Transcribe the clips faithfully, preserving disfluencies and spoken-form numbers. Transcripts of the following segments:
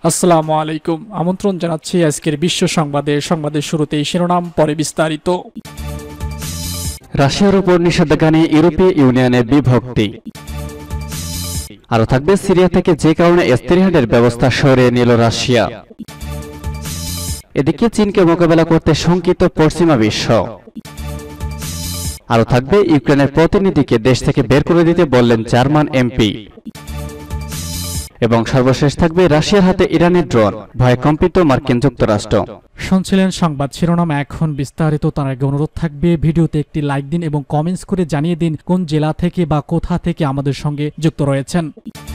আসসালামু আলাইকুম। আমন্ত্রণ জানাচ্ছি আজকের বিশ্ব সংবাদে। সংবাদের শুরুতেই শিরোনাম, পরে বিস্তারিত। রাশিয়ার উপর নিষেধাজ্ঞা নিয়ে ইউরোপীয় ইউনিয়নের বিভক্তি। আরও থাকবে, সিরিয়া থেকে যে কারণে এস থ্রি হান্ড্রেড ব্যবস্থা সরিয়ে নিল রাশিয়া। এদিকে চীনকে মোকাবেলা করতে শঙ্কিত পশ্চিমা বিশ্ব। আরও থাকবে, ইউক্রেনের প্রতিনিধিকে দেশ থেকে বের করে দিতে বললেন জার্মান এমপি। এবং সর্বশেষ থাকবে, রাশিয়ার হাতে ইরানের ড্রোন, ভয়ে কম্পিত মার্কিন যুক্তরাষ্ট্র। শুনছিলেন সংবাদ শিরোনাম, এখন বিস্তারিত। তার আগে অনুরোধ থাকবে, ভিডিওতে একটি লাইক দিন এবং কমেন্টস করে জানিয়ে দিন কোন জেলা থেকে বা কোথা থেকে আমাদের সঙ্গে যুক্ত রয়েছেন।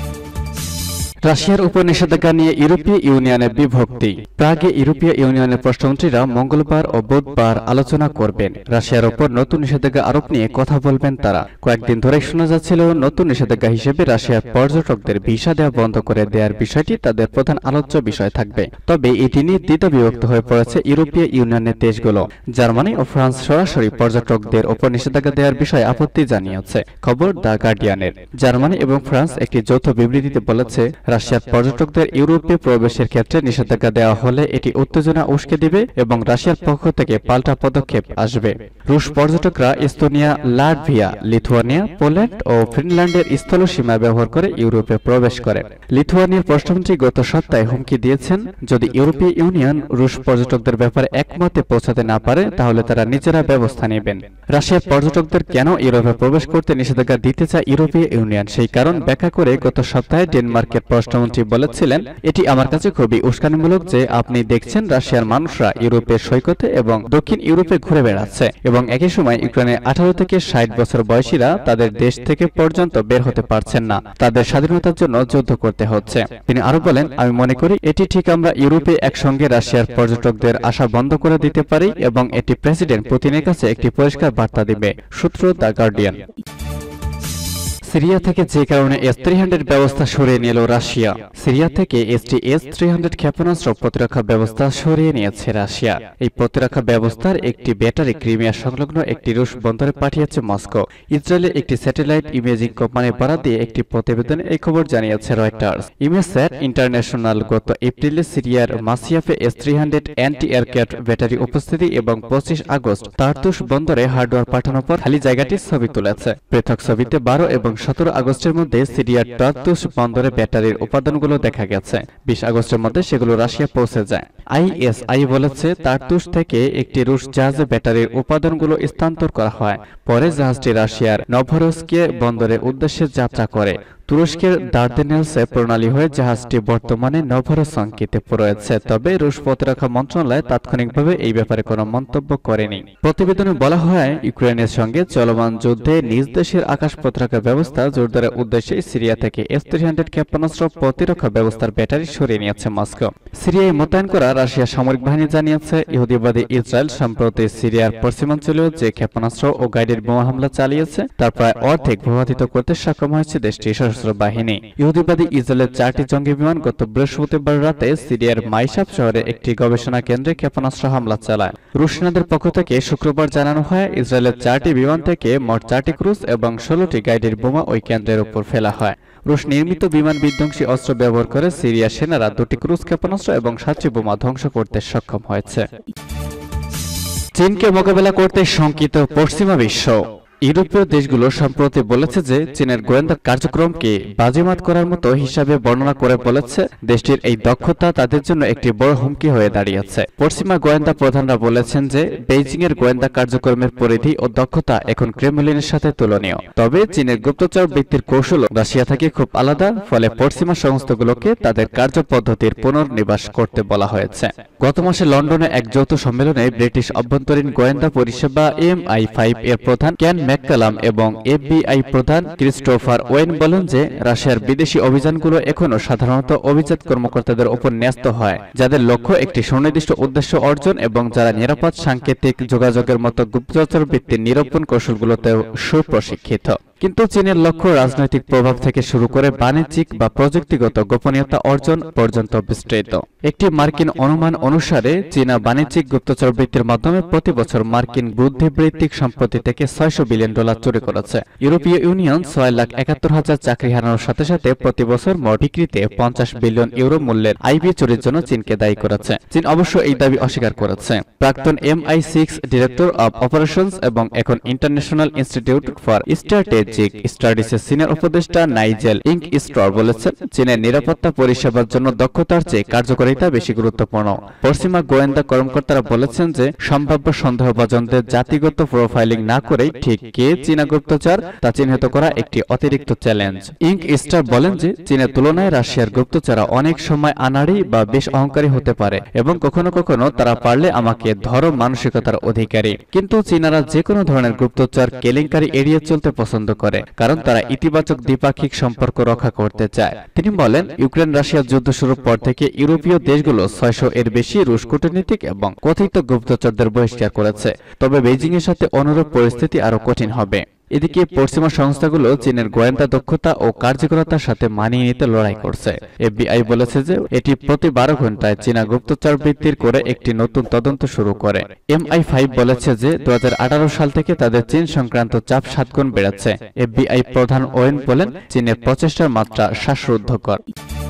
রাশিয়ার উপর নিষেধাজ্ঞা নিয়ে ইউরোপীয় ইউনিয়নের বিভক্তি। প্রাগে ইউরোপীয় ইউনিয়নের পররাষ্ট্রমন্ত্রীরা মঙ্গলবার ও বুধবার আলোচনা করবেন। রাশিয়ার উপর নতুন নিষেধাজ্ঞা আরোপ নিয়ে কথা বলবেন তারা। কয়েকদিন ধরেই শোনা যাচ্ছিল, নতুন নিষেধাজ্ঞা হিসেবে রাশিয়ার পর্যটকদের ভিসা দেওয়া বন্ধ করে দেওয়ার বিষয়টি তাদের প্রধান আলোচ্য বিষয় থাকবে। তবে এটি নিয়ে দ্বিধাবিভক্ত হয়ে পড়েছে ইউরোপীয় ইউনিয়নের দেশগুলো। জার্মানি ও ফ্রান্স সরাসরি পর্যটকদের উপর নিষেধাজ্ঞা দেওয়ার বিষয়ে আপত্তি জানিয়েছে। খবর দ্য গার্ডিয়ানের। জার্মানি এবং ফ্রান্স একটি যৌথ বিবৃতিতে বলেছে, রাশিয়ার পর্যটকদের ইউরোপে প্রবেশের ক্ষেত্রে নিষেধাজ্ঞা দেওয়া হলে এটি উত্তেজনা উস্কে দিবে এবং রাশিয়ার পক্ষ থেকে পাল্টা পদক্ষেপ আসবে। রুশ পর্যটকরা এস্তোনিয়া, লাটভিয়া, লিথুয়ানিয়া, পোল্যান্ড ও ফিনল্যান্ডের স্থল সীমা ব্যবহার করে ইউরোপে প্রবেশ করে। লিথুয়ানিয়ার পররাষ্ট্রমন্ত্রী গত সপ্তাহে হুমকি দিয়েছেন, যদি ইউরোপীয় ইউনিয়ন রুশ পর্যটকদের ব্যাপারে একমতে পৌঁছাতে না পারে তাহলে তারা নিজেরা ব্যবস্থা নেবেন। রাশিয়ার পর্যটকদের কেন ইউরোপে প্রবেশ করতে নিষেধাজ্ঞা দিতে চায় ইউরোপীয় ইউনিয়ন, সেই কারণ ব্যাখ্যা করে গত সপ্তাহে ডেনমার্কের পররাষ্ট্রমন্ত্রী বলেছিলেন, এটি আমার কাছে খুবই উস্কানিমূলক যে আপনি দেখছেন রাশিয়ার মানুষরা ইউরোপের সৈকতে এবং দক্ষিণ ইউরোপে ঘুরে বেড়াচ্ছে এবং একই সময় ইউক্রেনের আঠারো থেকে ষাট বছর বয়সীরা তাদের দেশ থেকে পর্যন্ত বের হতে পারছেন না, তাদের স্বাধীনতার জন্য যুদ্ধ করতে হচ্ছে। তিনি আরো বলেন, আমি মনে করি এটি ঠিক আমরা ইউরোপে একসঙ্গে রাশিয়ার পর্যটকদের আসা বন্ধ করে দিতে পারি এবং এটি প্রেসিডেন্ট পুতিনের কাছে একটি পরিষ্কার বার্তা দিবে। সূত্র দ্য গার্ডিয়ান। সিরিয়া থেকে যে কারণে এস থ্রি হান্ড্রেড ব্যবস্থা সরিয়ে নিল রাশিয়া। সিরিয়া থেকে এসটি এস থ্রি হান্ড্রেড ক্ষেপণাস্ত্র প্রতিরক্ষা ব্যবস্থা সরিয়ে নিয়েছে রাশিয়া। এই প্রতিরক্ষা ব্যবস্থার একটি ব্যাটারি ক্রিমিয়া সংলগ্ন একটি রুশ বন্দরে পাঠিয়েছে মস্কো। ইসরায়েলের একটি স্যাটেলাইট ইমেজিং কোম্পানির বরাত দিয়ে একটি প্রতিবেদনে এই খবর জানিয়েছে রয়টার্স। ইমেস্যাট ইন্টারন্যাশনাল গত এপ্রিলে সিরিয়ার মাসিয়াফে S three hundred anti aircraft battery উপস্থিতি এবং পঁচিশ আগস্ট তার্তুস বন্দরে হার্ডওয়্যার পাঠানোর পর খালি জায়গাটির ছবি তুলেছে। পৃথক ছবিতে বারো এবং সতেরো আগস্টের মধ্যে সিরিয়ার টার্তুস বন্দরে ব্যাটারির উপাদানগুলো দেখা গেছে। বিশ আগস্টের মধ্যে সেগুলো রাশিয়া পৌঁছে যায়। আইএসআই বলেছে, টার্তুস থেকে একটি রুশ জাহাজে ব্যাটারির উপাদানগুলো স্থানান্তর করা হয়। পরে জাহাজটি রাশিয়ার নভরস্কে বন্দরের উদ্দেশ্যে যাত্রা করে। তুরস্কের দার্দানেলসে প্রণালী হয়ে জাহাজটি বর্তমানে নভরস্কিতে রয়েছে। তবে রুশ প্রতিরক্ষা মন্ত্রণালয় তাৎক্ষণিকভাবে এই ব্যাপারে কোনো মন্তব্য করেনি। প্রতিবেদনে বলা হয়, ইউক্রেনের সঙ্গে চলমান যুদ্ধে নিজ দেশের আকাশ প্রতিরক্ষা ব্যবস্থা জোরদারের উদ্দেশ্যে সিরিয়া থেকে এস থ্রি হান্ড্রেড ক্ষেপণাস্ত্র প্রতিরক্ষা ব্যবস্থার ব্যাটারি সরিয়ে নিয়েছে মস্কো। সিরিয়ায় মোতায়েন করা রাশিয়ার সামরিক বাহিনী জানিয়েছে, ইহুদিবাদী ইসরায়েল সম্প্রতি সিরিয়ার পশ্চিমাঞ্চলীয় যে ক্ষেপণাস্ত্র ও গাইডেড বোমা হামলা চালিয়েছে তার প্রায় অর্ধেক ভূপাতিত করতে সক্ষম হয়েছে দেশটির সশস্ত্র বাহিনী। ইহুদিবাদী ইসরায়েলের চারটি জঙ্গি বিমান গত বৃহস্পতিবার রাতে সিরিয়ার মাইসাব শহরে একটি গবেষণা কেন্দ্রে ক্ষেপণাস্ত্র হামলা চালায়। রুশ সেনাদের পক্ষ থেকে শুক্রবার জানানো হয়, ইসরায়েলের চারটি বিমান থেকে মোট চারটি ক্রুজ এবং ষোলোটি গাইডেড বোমা ওই কেন্দ্রের উপর ফেলা হয়। রুশ নির্মিত বিমান বিধ্বংসী অস্ত্র ব্যবহার করে সিরিয়া সেনারা দুটি ক্রুজ ক্ষেপণাস্ত্র এবং সাতটি বোমা ধ্বংস করতে সক্ষম হয়েছে। চীনকে মোকাবেলা করতে শঙ্কিত পশ্চিমা বিশ্ব। ইউরোপীয় দেশগুলো সম্প্রতি বলেছে যে চীনের গোয়েন্দা কার্যক্রমকে বাজিমাত করার মতো হিসাবে বর্ণনা করে বলেছে, দেশটির এই দক্ষতা তাদের জন্য একটি বড় হুমকি হয়ে দাঁড়িয়েছে। পশ্চিমা গোয়েন্দা প্রধানরা বলেছেন যে বেইজিং এর গোয়েন্দা কার্যক্রমের পরিধি ও দক্ষতা এখন ক্রেমলিনের সাথে তুলনীয়। তবে চীনের গুপ্তচর বৃত্তির কৌশল রাশিয়া থেকে খুব আলাদা, ফলে পশ্চিমা সংস্থাগুলোকে তাদের কার্যপদ্ধতির পুনর্নিবাস করতে বলা হয়েছে। গত মাসে লন্ডনে এক যৌথ সম্মেলনে ব্রিটিশ অভ্যন্তরীণ গোয়েন্দা পরিষেবা এম আই ফাইভ এর প্রধান ক্যান ম্যাককালাম এবং এফবিআই প্রধান ক্রিস্টোফার ওয়েন বলেন যে রাশিয়ার বিদেশি অভিযানগুলো এখনো সাধারণত অভিজাত কর্মকর্তাদের উপর ন্যস্ত হয়, যাদের লক্ষ্য একটি সুনির্দিষ্ট উদ্দেশ্য অর্জন এবং যারা নিরাপদ সাংকেতিক যোগাযোগের মতো গুপ্তচর বৃত্তির নিরূপণ কৌশলগুলোতেও সুপ্রশিক্ষিত। কিন্তু চীনের লক্ষ্য রাজনৈতিক প্রভাব থেকে শুরু করে বাণিজ্যিক বা প্রযুক্তিগত গোপনীয়তা অর্জন পর্যন্ত বিস্তৃত। একটি মার্কিন অনুমান অনুসারে চীনা বাণিজ্যিক গুপ্তচর বৃত্তির মাধ্যমে প্রতি বছর মার্কিন বুদ্ধিবৃত্তিক সম্পত্তি থেকে ছয়শো বিলিয়ন ডলার চুরি করেছে। ইউরোপীয় ইউনিয়ন ছয় লাখ একাত্তর হাজার চাকরি হারানোর সাথে সাথে প্রতি বছর মোট বিক্রিতে পঞ্চাশ বিলিয়ন ইউরো মূল্যের আইবি চুরির জন্য চীনকে দায়ী করেছে। চীন অবশ্য এই দাবি অস্বীকার করেছে। প্রাক্তন M I six director of operations এবং এখন ইন্টারন্যাশনাল ইনস্টিটিউট ফর স্ট্র্যাটেজিক স্টাডিজের সিনিয়র উপদেষ্টা নাইজেল ইংক স্ট্রর বলেছেন, চীনের নিরাপত্তা পরিষেবার জন্য দক্ষতার চেয়ে কার্যকারিতা বেশি গুরুত্বপূর্ণ। পশ্চিমা গোয়েন্দা কর্মকর্তারা বলেছেন যে সম্ভাব্য সন্দেহভাজনদের জাতিগত প্রোফাইলিং না করেই ঠিক কে চীনা গুপ্তচর তা চিহ্নিত করা একটি অতিরিক্ত চ্যালেঞ্জ। ইংক স্টার বলেন যে চীনের তুলনায় রাশিয়ার গুপ্তচররা অনেক সময় আনাড়ি বা বেশ অহংকারী হতে পারে এবং কখনো কখনো তারা পারলে আমাকে ধরো মানসিকতার অধিকারী। কিন্তু চীনারা যে কোনো ধরনের গুপ্তচর কেলেঙ্কারি এড়িয়ে চলতে পছন্দ করে, কারণ তারা ইতিবাচক দ্বিপাক্ষিক সম্পর্ক রক্ষা করতে চায়। তিনি বলেন, ইউক্রেন রাশিয়া যুদ্ধ শুরুর পর থেকে ইউরোপীয় দেশগুলো ছয়শো এর বেশি রুশ কূটনীতিক এবং কথিত গুপ্তচরদের বহিষ্কার করেছে। তবে বেইজিং এর সাথে অনুরূপ পরিস্থিতি আরো কঠিন হবে। এদিকে পশ্চিমা সংস্থাগুলো চীনের গোয়েন্দা দক্ষতা ও কার্যকরতার সাথে মানিয়ে নিতে লড়াই করছে। এফবিআই বলেছে যে এটি প্রতি বারো ঘন্টায় চীনা গুপ্তচর বৃত্তির করে একটি নতুন তদন্ত শুরু করে। এম আই ফাইভ বলেছে যে দু হাজার আঠারো সাল থেকে তাদের চীন সংক্রান্ত চাপ সাত গুণ বেড়েছে। এফবিআই প্রধান ওয়েন বলেন, চীনের প্রচেষ্টার মাত্রা শ্বাসরুদ্ধকর।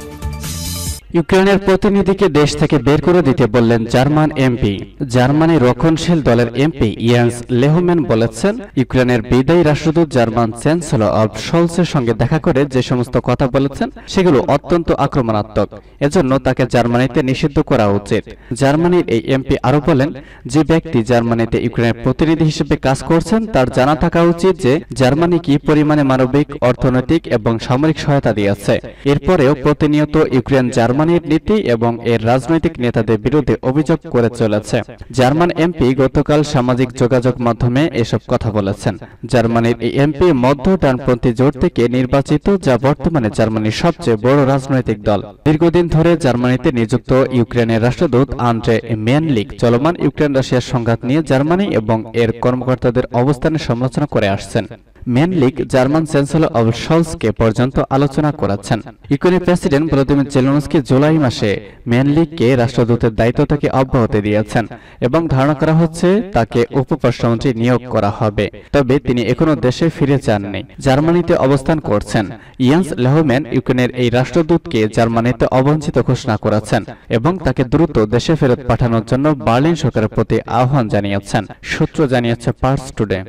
ইউক্রেনের প্রতিনিধিকে দেশ থেকে বের করে দিতে বললেন জার্মান এমপি। জার্মানি রক্ষণশীল দলের এমপি ইয়ান্স লেহম্যান বলেছেন, ইউক্রেনের বিদায়ী রাষ্ট্রদূত জার্মান চ্যান্সেলর অব শলসের সঙ্গে দেখা করে যে সমস্ত কথা বলেছেন সেগুলো অত্যন্ত আক্রমণাত্মক। এজন্য তাকে জার্মানিতে নিষিদ্ধ করা উচিত। জার্মানির এই এমপি আরো বলেন, যে ব্যক্তি জার্মানিতে ইউক্রেনের প্রতিনিধি হিসেবে কাজ করছেন তার জানা থাকা উচিত যে জার্মানি কি পরিমাণে মানবিক, অর্থনৈতিক এবং সামরিক সহায়তা দিয়েছে। এরপরেও প্রতিনিয়ত ইউক্রেন জার্মানি জার্মানির নীতি এবং এর রাজনৈতিক নেতাদের বিরুদ্ধে অভিযোগ করে চলেছে। জার্মান এমপি গতকাল সামাজিক যোগাযোগ মাধ্যমে এসব কথা বলেছেন। জার্মানির এই এমপি মধ্য ডানপন্থী জোট থেকে নির্বাচিত, যা বর্তমানে জার্মানির সবচেয়ে বড় রাজনৈতিক দল। দীর্ঘদিন ধরে জার্মানিতে নিযুক্ত ইউক্রেনের রাষ্ট্রদূত আন্দ্রে মেনলিক চলমান ইউক্রেন রাশিয়ার সংঘাত নিয়ে জার্মানি এবং এর কর্মকর্তাদের অবস্থানের সমালোচনা করে আসছেন। মেনলিক জার্মান চ্যান্সেলর অব শলসকে পর্যন্ত আলোচনা করেছেন। ইউক্রেনের প্রেসিডেন্ট ভলোদিমির জেলেনস্কি জুলাই মাসে মেনলিককে রাষ্ট্রদূতের দায়িত্ব থেকে অব্যাহতি দিয়েছেন এবং ধারণা করা হচ্ছে তাকে উপপ্রধানমন্ত্রী নিয়োগ করা হবে। তবে তিনি এখনো দেশে ফিরে যাননি, জার্মানিতে অবস্থান করছেন। ইয়ান্স লেহম্যান ইউক্রেনের এই রাষ্ট্রদূতকে জার্মানিতে অবঞ্চিত ঘোষণা করেছেন এবং তাকে দ্রুত দেশে ফেরত পাঠানোর জন্য বার্লিন সরকারের প্রতি আহ্বান জানিয়েছেন, সূত্র জানিয়েছে পার্স টুডে।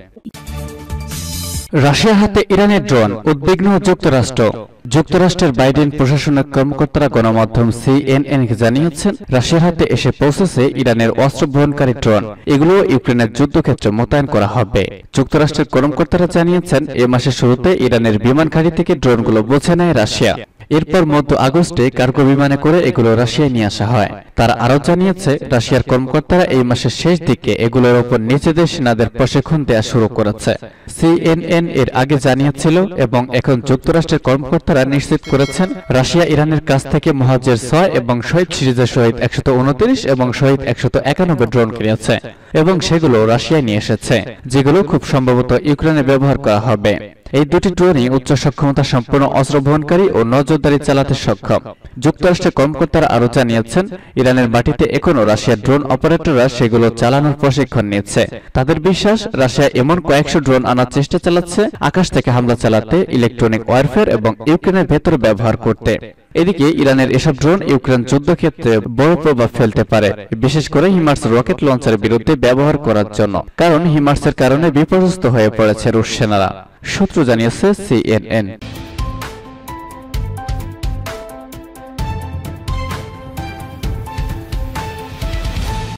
রাশিয়ার হাতে ইরানের ড্রোন, উদ্বিগ্ন যুক্তরাষ্ট্র। যুক্তরাষ্ট্রের বাইডেন প্রশাসনিক কর্মকর্তারা গণমাধ্যম সিএনএন কে জানিয়েছেন, রাশিয়ার হাতে এসে পৌঁছেছে ইরানের অস্ত্র বহনকারী ড্রোন। এগুলো ইউক্রেনের যুদ্ধক্ষেত্রে মোতায়েন করা হবে। যুক্তরাষ্ট্রের কর্মকর্তারা জানিয়েছেন, এ মাসের শুরুতে ইরানের বিমান ঘাঁটি থেকে ড্রোনগুলো বুঝে নেয় রাশিয়া। এরপর মধ্য আগস্টে কার্গো বিমানে করে এগুলো রাশিয়ায় নিয়ে আসা হয়। তারা আরো জানিয়েছে, রাশিয়ার কর্মকর্তারা এই মাসের শেষ দিকে এগুলোর উপর নিজেদের সেনাদের প্রশিক্ষণ দেওয়া শুরু করেছে। সিএনএন এর আগে জানিয়েছিল এবং এখন যুক্তরাষ্ট্রের কর্মকর্তারা নিশ্চিত করেছেন, রাশিয়া ইরানের কাছ থেকে মহাজের ছয় এবং শহীদ সিরিজের শহীদ একশত উনত্রিশ এবং শহীদ একশত একানব্বই ড্রোন কিনেছে এবং সেগুলো রাশিয়ায় নিয়ে এসেছে, যেগুলো খুব সম্ভবত ইউক্রেনে ব্যবহার করা হবে। এই দুটি ড্রোনই উচ্চ সক্ষমতা সম্পন্ন অস্ত্র বহনকারী ও নজরদারি চালাতে সক্ষম। যুক্তরাষ্ট্রের কর্মকর্তারা আরো জানিয়েছেন, ইরানের মাটিতে এখনো রাশিয়ার ড্রোন অপারেটররা সেগুলো চালানোর প্রশিক্ষণ নিচ্ছে। তাদের বিশ্বাস, রাশিয়া এমন কয়েকশো ড্রোন আনার চেষ্টা চালাচ্ছে আকাশ থেকে হামলা চালাতে, ইলেকট্রনিক ওয়ারফেয়ার এবং ইউক্রেনের ভেতরে ব্যবহার করতে। এদিকে ইরানের এসব ড্রোন ইউক্রেন যুদ্ধক্ষেত্রে বড় প্রভাব ফেলতে পারে, বিশেষ করে হিমার্স রকেট লঞ্চারের বিরুদ্ধে ব্যবহার করার জন্য, কারণ হিমার্সের কারণে বিপর্যস্ত হয়ে পড়েছে রুশ সেনারা, সূত্র জানিয়েছে সিএনএন।